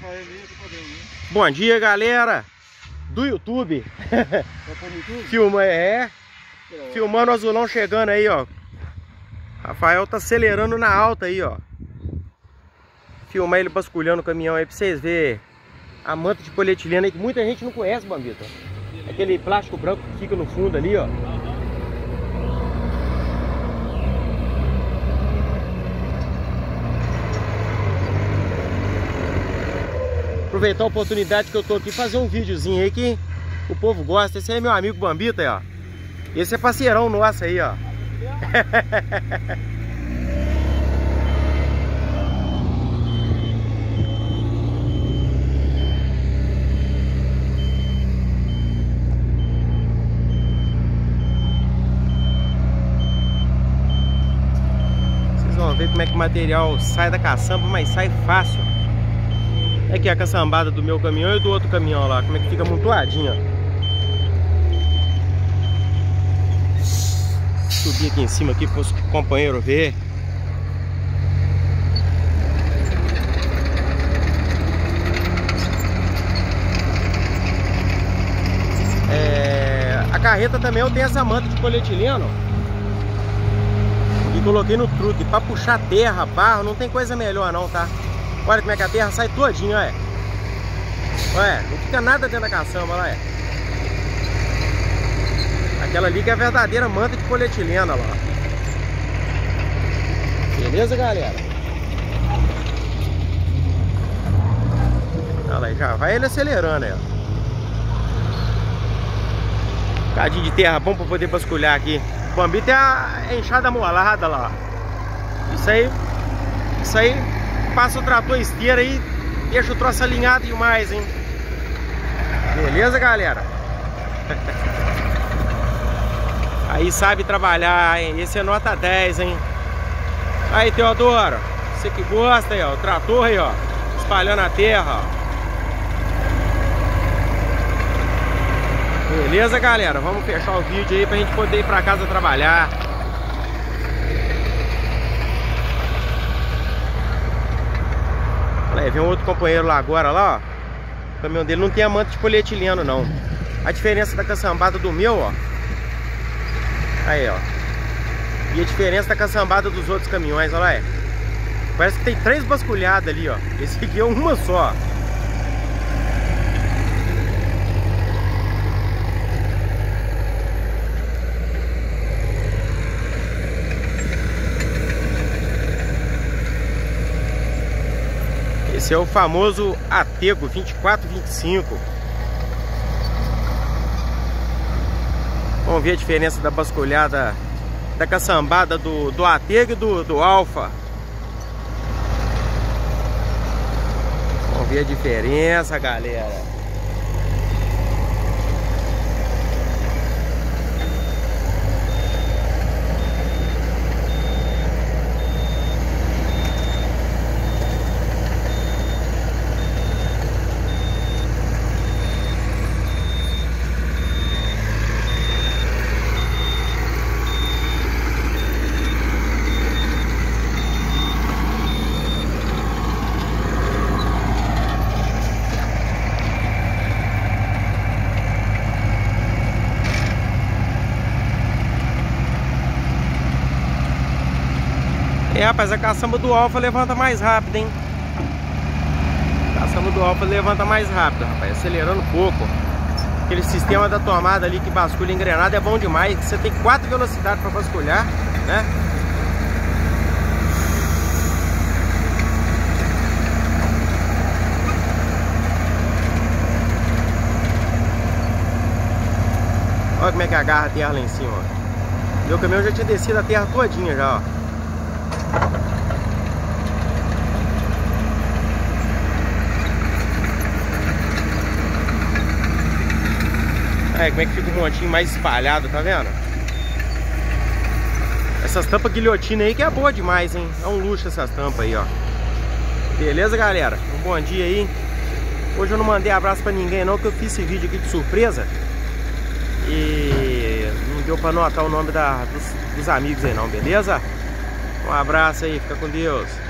Bom dia, galera do YouTube. Filma, filmando o azulão chegando aí, ó. Rafael tá acelerando na alta aí, ó. Filmar ele basculhando o caminhão aí pra vocês verem a manta de polietileno aí que muita gente não conhece, Bambita. Aquele plástico branco que fica no fundo ali, ó. Aproveitar a oportunidade que eu tô aqui fazer um videozinho aí que o povo gosta. Esse aí é meu amigo Bambita aí, ó. Esse é parceirão nosso aí, ó. Vocês vão ver como é que o material sai da caçamba, mas sai fácil. É aqui a caçambada do meu caminhão e do outro caminhão lá, como é que fica amontoadinho, ó. Subir aqui em cima aqui para os companheiros ver. A carreta também eu tenho essa manta de polietileno e coloquei no truque para puxar terra, barro, não tem coisa melhor não, tá? Olha como é que a terra sai todinha, olha. Olha, não fica nada dentro da caçamba, olha. Aquela ali que é a verdadeira manta de polietileno, olha lá. Beleza, galera? Olha lá, já vai ele acelerando, aí, ó. Um bocadinho de terra bom pra poder basculhar aqui. O Bambita é a enxada molada lá. Isso aí passa o trator esteira aí, deixa o troço alinhado demais, hein? Beleza, galera? Aí sabe trabalhar, hein? Esse é nota 10, hein? Aí, Teodoro, você que gosta aí, ó, o trator aí, ó, espalhando a terra, ó. Beleza, galera? Vamos fechar o vídeo aí pra gente poder ir pra casa trabalhar. Olha aí, vem um outro companheiro lá agora, lá, ó. O caminhão dele não tem a manta de polietileno, não. A diferença da caçambada do meu, ó. Aí, ó. E a diferença da caçambada dos outros caminhões, olha aí. Parece que tem 3 basculhadas ali, ó. Esse aqui é uma só. Esse é o famoso Atego 2425. Vamos ver a diferença da basculhada da caçambada do Atego e do Alfa. Vamos ver a diferença, galera. Rapaz, a caçamba do Alfa levanta mais rápido, hein? A caçamba do Alfa levanta mais rápido, rapaz, acelerando pouco. Aquele sistema da tomada ali que basculha engrenada é bom demais. Você tem 4 velocidades para basculhar, né? Olha como é que agarra a terra lá em cima, ó. Meu caminhão já tinha descido a terra todinha já, ó. Aí, como é que fica um montinho mais espalhado, tá vendo? Essas tampas guilhotina aí que é boa demais, hein? É um luxo essas tampas aí, ó. Beleza, galera? Um bom dia aí. Hoje eu não mandei abraço pra ninguém não, que eu fiz esse vídeo aqui de surpresa. E não deu pra anotar o nome dos amigos aí não, beleza? Um abraço aí, fica com Deus.